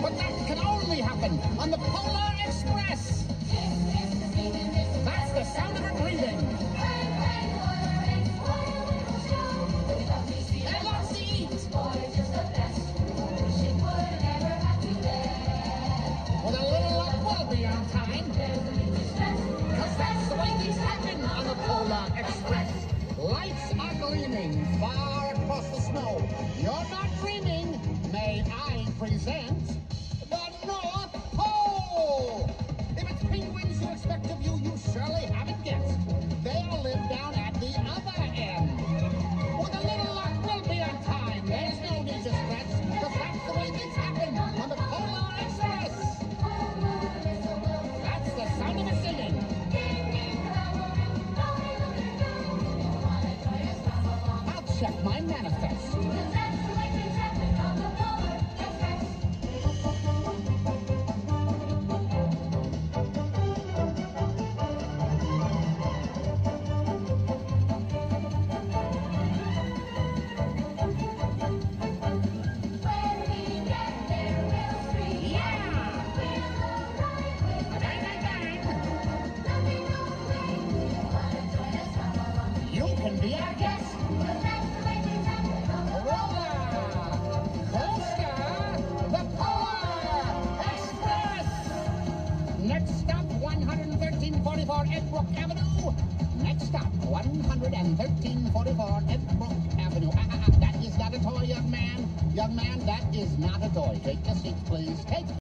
But that can only happen on the Polar Express. That's the sound of her breathing. And lots to eat. With a little luck, we'll be on time. Because that's the way things happen on the Polar Express. Lights are gleaming far across the snow. You're not dreaming. May I present the North Pole? If it's penguins you expect of you, you surely haven't guessed. They'll live down at the other end. With a little luck, we'll be on time. There's no need to stress, because that's the way things happen on the Polar Express. That's the sound of it singing. I'll check my manifest. You can be our guest. Roller coaster, the Polar Express. Next stop, 11344 Edbrook Avenue. Next stop, 11344 Edbrook Avenue. That is not a toy, young man. Young man, that is not a toy. Take your seat, please. Take